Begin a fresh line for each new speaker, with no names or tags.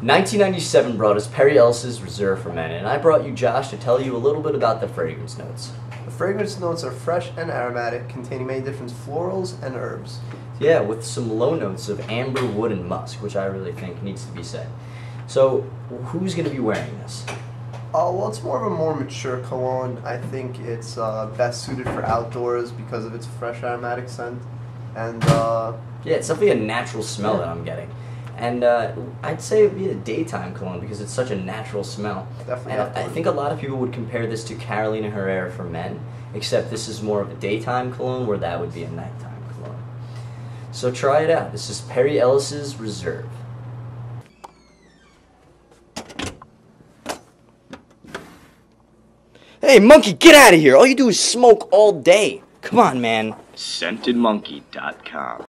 1997 brought us Perry Ellis's Reserve for Men, and I brought you Josh to tell you a little bit about the fragrance notes.
The fragrance notes are fresh and aromatic, containing many different florals and herbs.
Yeah, with some low notes of amber, wood, and musk, which I really think needs to be said. So, who's going to be wearing this?
Well, it's more of a more mature cologne. I think it's best suited for outdoors because of its fresh aromatic scent. And
yeah, it's definitely a natural smell that I'm getting. And I'd say it would be a daytime cologne because it's such a natural smell.
Definitely.
And I think a lot of people would compare this to Carolina Herrera for men, except this is more of a daytime cologne where that would be a nighttime cologne. So try it out. This is Perry Ellis's Reserve. Hey, monkey, get out of here! All you do is smoke all day. Come on, man.
ScentedMonkey.com